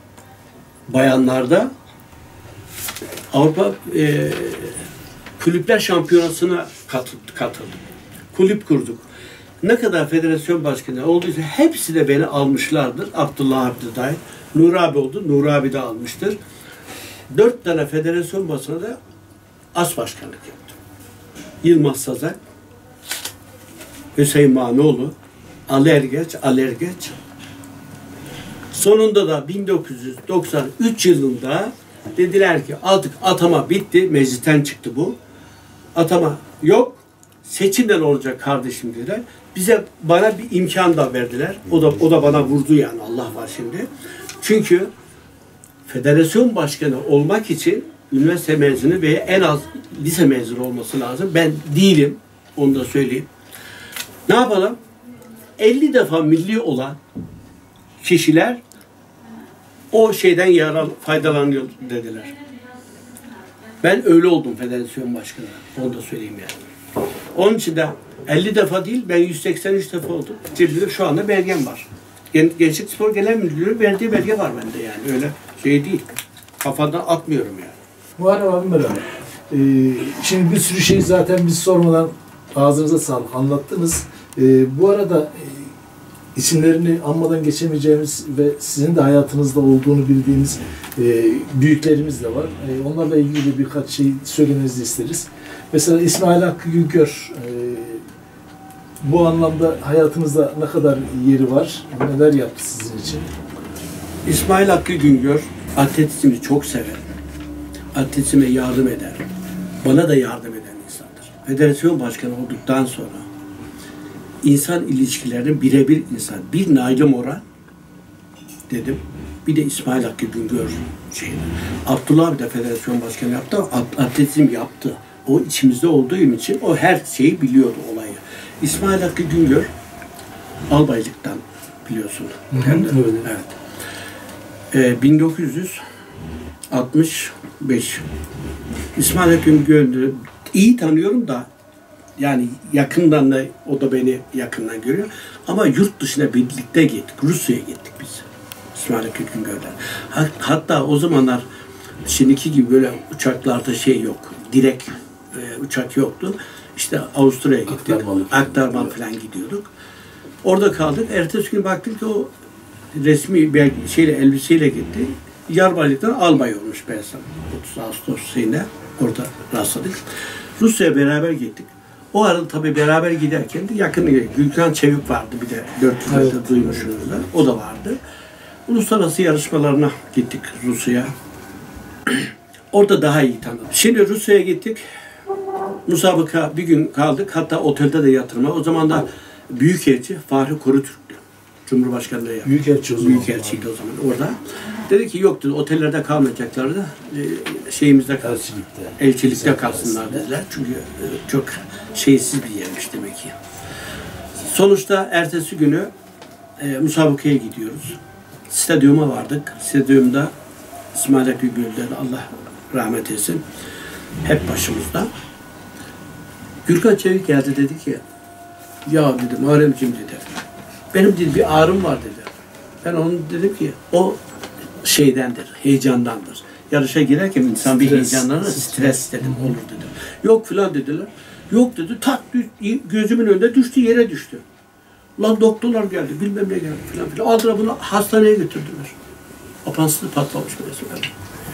bayanlarda Avrupa e, Kulüpler Şampiyonası'na katıldım. Kulüp kurduk. Ne kadar federasyon başkanı olduysa hepsi de beni almışlardır. Abdullah Abdi dahil. Nur abi oldu. Nur abi de almıştır. Dört tane federasyon basına da as başkanlık yaptım. Yılmaz Sazak, Hüseyin Manoğlu, Ali Ergeç, Ali Ergeç. Sonunda da bin dokuz yüz doksan üç yılında dediler ki artık atama bitti. Meclisten çıktı bu. Atama yok. Seçimden olacak kardeşim dediler. Bize bana bir imkan da verdiler. O da o da bana vurdu yani, Allah var şimdi. Çünkü federasyon başkanı olmak için üniversite mezunu veya en az lise mezunu olması lazım. Ben değilim. Onu da söyleyeyim. Ne yapalım? elli defa milli olan kişiler o şeyden yarar, faydalanıyor dediler. Ben öyle oldum federasyon başkanı. Onu da söyleyeyim yani. Onun için de elli defa değil, ben yüz seksen üç defa oldum. Cebimde şu anda belgem var. Gençlik Spor Genel Müdürlüğü verdiği belge var bende yani. Öyle şey değil. Kafadan atmıyorum yani. Muharrem abi merhaba. Ee, şimdi bir sürü şey zaten biz sormadan ağzınıza sağlık anlattınız. Ee, bu arada e, isimlerini anmadan geçemeyeceğimiz ve sizin de hayatınızda olduğunu bildiğimiz e, büyüklerimiz de var. E, onlarla ilgili birkaç şey söylemenizi isteriz. Mesela İsmail Hakkı Güngör, e, bu anlamda hayatınızda ne kadar yeri var, neler yaptı sizin için? İsmail Hakkı Güngör, atletizmi çok sever. Atletizme yardım eder. Bana da yardım eden insandır. Federasyon başkanı olduktan sonra insan ilişkilerinin birebir insan. Bir Naili Moran dedim. Bir de İsmail Hakkı Güngör şey. Abdullah abi de federasyon başkanı yaptı. Atletizm yaptı. O içimizde olduğu için o her şeyi biliyordu, olayı. İsmail Hakkı Güngör albaylıktan biliyorsun. Hı hı, öyle. Evet. Ee, bin dokuz yüz altmış beş İsmail Hakkı Güngör'ü iyi tanıyorum da yani yakından da o da beni yakından görüyor. Ama yurt dışına birlikte gittik. Rusya'ya gittik biz. İsmail Hakkı Güngör'den. Hatta o zamanlar şimdiki gibi böyle uçaklarda şey yok. Direkt e, uçak yoktu. İşte Avusturya'ya gittik. Aktarmalı, Aktarmalı falan gidiyorduk. Orada kaldık. Ertesi gün baktık ki o resmi bir şeyle, elbiseyle gitti. Yarbaylıktan albay olmuş Beysam. otuz Ağustos şeyinde orada rastladık. Rusya'ya beraber gittik. O arada tabii beraber giderken de yakın Gülkan Çevik vardı, bir de dört yüz metre evet. Duymuşsunuz da. O da vardı. Uluslararası yarışmalarına gittik Rusya'ya. Orada daha iyi tanıdım. Şimdi Rusya'ya gittik. Musabaka bir gün kaldık. Hatta otelde de yatırma. O zaman da Büyükelçi Fahri Korutürk'tü. Cumhurbaşkanlığı yaptı. Büyükelçi o zaman. Büyükelçiydi o zaman orada. Dedi ki yok dedi, otellerde kalmayacaklardı. Şeyimizde kalsın. Elçilikte. Elçilikte kalsınlar dediler. Çünkü çok şeysiz bir yermiş demek ki. Sonuçta ertesi günü e, musabakaya gidiyoruz. Stadyuma vardık. Stadyumda İsmail Hakkı Güngör'den Allah rahmet etsin. Hep başımızda. Gürkan Çevik geldi, dedi ki ya dedi Muharremciğim dedi. Benim dedi bir ağrım var dedi. Ben onu dedim ki o şeydendir, heyecandandır. Yarışa girerken insan bir heyecanlanır, stres dedim, olur dedim. Yok filan dediler. Yok dedi, tak gözümün önünde düştü, yere düştü. Lan doktorlar geldi, bilmem ne geldi filan filan. Aldılar bunu hastaneye götürdüler. Apansızı patlamış mesela.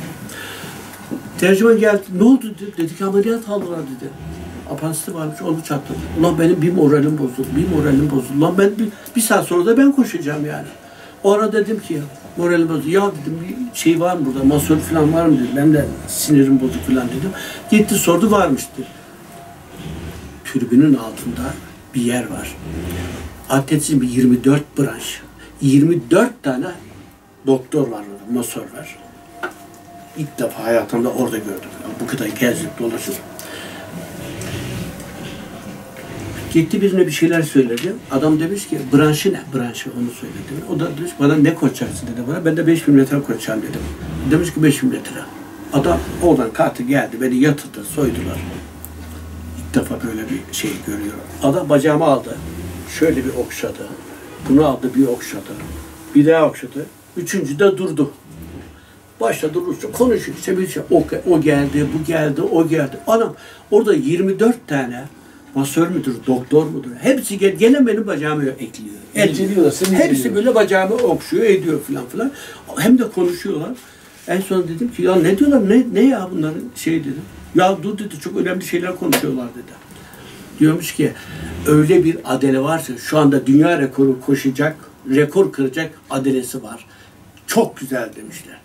Tercüman geldi, ne oldu dedi, dedi ki ameliyat aldılar dedi. Apansızı varmış, onu çarptı. Ulan benim bir moralim bozuldu, bir moralim bozuldu. Lan ben bir, bir saat sonra da ben koşacağım yani. O ara dedim ki moralim bozuldu. Ya dedim bir şey var mı burada, masör falan var mı dedim. Ben de sinirim bozuk falan dedim. Gitti sordu, varmıştı. Türbünün altında bir yer var. Atletizm yirmi dört branş. yirmi dört tane doktor var orada, masör var. İlk defa hayatımda orada gördüm. Bu kadar gezdik dolaşıp. Gitti birine bir şeyler söyledi. Adam demiş ki branşı ne? Branşı onu söyledi. O da demiş bana ne koşacaksın dedi bana. Ben de beş bin metre koşacağım dedim. Demiş ki beş bin metre. Adam oradan kalktı geldi, beni yatırdı, soydular. İlk defa böyle bir şey görüyorum. Adam bacağımı aldı. Şöyle bir okşadı. Bunu aldı bir okşadı. Bir daha okşadı. Üçüncü de durdu. Başladı Rusça konuşuyor. İşte bir şey. O, o geldi, bu geldi, o geldi. Anam orada yirmi dört tane masör müdür, doktor mudur? Hepsi gel, gelen benim bacağımı ekliyor. İnceliyorlar, seni Hepsi inceliyorlar. böyle bacağımı okşuyor, ediyor filan filan. Hem de konuşuyorlar. En son dedim ki ya ne diyorlar, ne, ne ya bunların şey dedim. Ya dur dedi, çok önemli şeyler konuşuyorlar dedi. Diyormuş ki öyle bir adele varsa şu anda dünya rekoru koşacak, rekor kıracak adelesi var. Çok güzel demişler.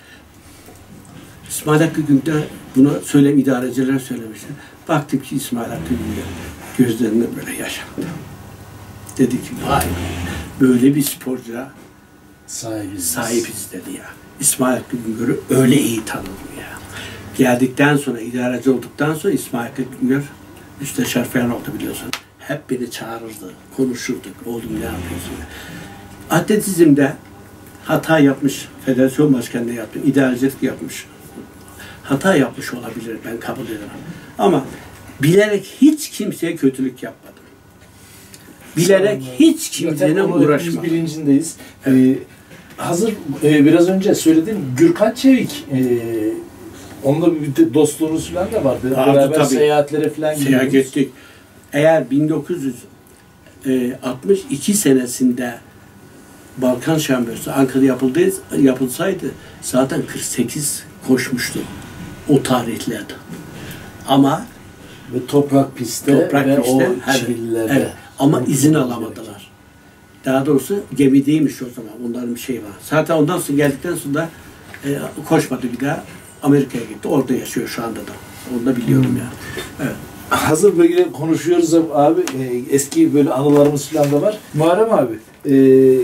İsmail Hakkı Güngör bunu söylem idareciler söylemişler. Baktım ki İsmail Hakkı Güngör gözlerinde böyle yaşandı. Dedi ki vay böyle bir sporcuya Sahibiz. sahibiz dedi ya. İsmail Hakkı Güngör'ü öyle iyi tanıdım ya. Geldikten sonra, idareci olduktan sonra İsmail Hakkı Güngör müsteşar falan oldu biliyorsun. Hep beni çağırırdı, konuşurduk. Oğlum ne yapıyorsun? Atletizmde hata yapmış, federasyon başkanlığı yapmış, idarecilik yapmış. Hata yapmış olabilir, ben kabul ederim. Ama bilerek hiç kimseye kötülük yapmadım. Bilerek hiç kimseyle uğraşmadım. Biz bilincindeyiz. Ee, hazır e, biraz önce söyledin Gürkan Çevik e, onunla bir dostluğunuz falan da vardı. Vardı, Beraber tabii. seyahatlere falan Seyahat gidiyoruz. ettik. Eğer bin dokuz yüz altmış iki senesinde Balkan Şampiyonası Ankara'da yapıldı, yapılsaydı zaten kırk sekiz koşmuştu o tarihlerde. Ama Ve toprak pistte toprak ve pistte, o evet, çivillerde. evet. Ama izin alamadılar. Daha doğrusu gemideymiş o zaman. Onların bir şeyi var. Zaten ondan sonra geldikten sonra e, koşmadı bir daha. Amerika'ya gitti. Orada yaşıyor şu anda da. Onu da biliyorum Hmm. ya. Evet. Hazır böyle konuşuyoruz abi, e, eski böyle anılarımız falan da var. Muharrem abi, e,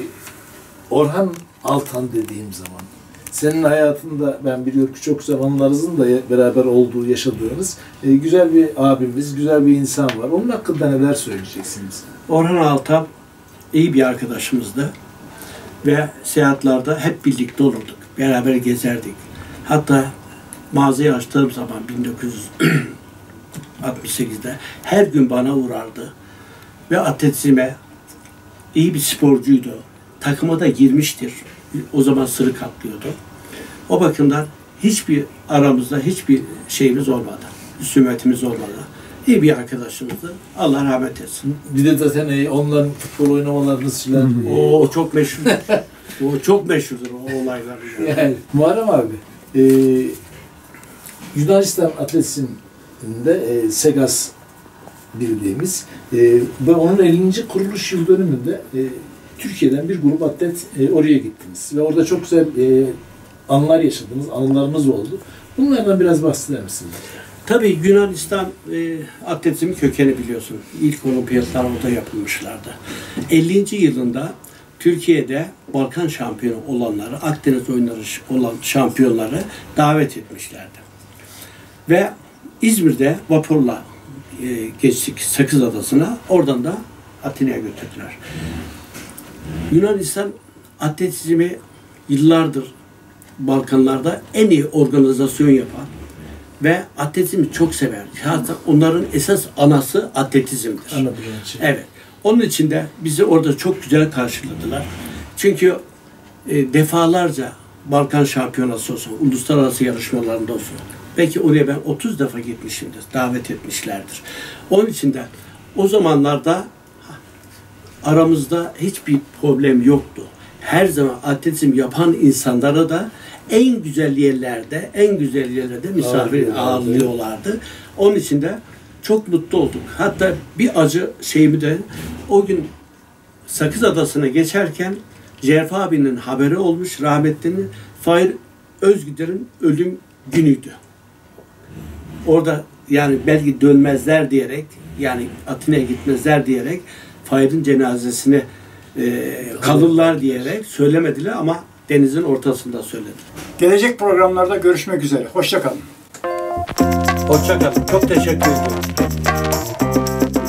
Orhan Altan dediğim zaman, senin hayatında ben biliyorum ki çok güzel anılarınızın da beraber olduğu, yaşadığınız e, güzel bir abimiz, güzel bir insan var. Onun hakkında neler söyleyeceksiniz? Orhan Altan iyi bir arkadaşımızdı. Ve seyahatlerde hep birlikte olurduk. Beraber gezerdik. Hatta mağazayı açtığım zaman bin dokuz yüz altmış sekizde her gün bana uğrardı. Ve atletizme iyi bir sporcuydu. Takıma da girmiştir. O zaman sırık atlıyordu. O bakımdan hiçbir aramızda hiçbir şeyimiz olmadı. Husumetimiz olmadı. İyi bir arkadaşımızdı. Allah rahmet etsin. Bir de zaten e, onların futbol oynamalarınız filan. e, O çok meşhur. O çok meşhurdur o olaylar. Yani, Muharrem abi, e, Yunanistan Atletizm'de e, Segas bildiğimiz e, ve onun ellinci kuruluş yıl dönümünde e, Türkiye'den bir grup atlet e, oraya gittiniz ve orada çok güzel e, anılar yaşadınız, anılarınız oldu. Bunlardan biraz bahseder misiniz? Tabii Yunanistan e, atletizm kökeni biliyorsun. İlk olimpiyatlar orada yapılmışlardı. ellinci yılında Türkiye'de Balkan şampiyonu olanları, Akdeniz oyunları olan şampiyonları davet etmişlerdi. Ve İzmir'de vapurla e, geçtik Sakız Adası'na. Oradan da Atina'ya götürdüler. Yunanistan atletizmi yıllardır Balkanlarda en iyi organizasyon yapan ve atletizmi çok sever. Hatta onların esas anası atletizmdir. Anladım. Şey. Evet. Onun için de bizi orada çok güzel karşıladılar. Çünkü e, defalarca Balkan Şampiyonası olsun, uluslararası yarışmalarında olsun. Belki oraya ben otuz defa gitmişimdir, davet etmişlerdir. Onun için de o zamanlarda aramızda hiçbir problem yoktu. Her zaman atletizm yapan insanlara da en güzel yerlerde, en güzel yerlerde misafir ağırlıyorlardı. Onun için de çok mutlu olduk. Hatta bir acı şeyimi de o gün Sakız Adası'na geçerken Cerf abinin haberi olmuş rahmetlinin Fahir Özgüder'in ölüm günüydü. Orada yani belki dönmezler diyerek yani Atina'ya gitmezler diyerek Fahir'in cenazesine e, kalırlar diyerek söylemediler ama denizin ortasında söylediler. Gelecek programlarda görüşmek üzere. Hoşça kalın. Hoşça kalın. Çok teşekkür ederim.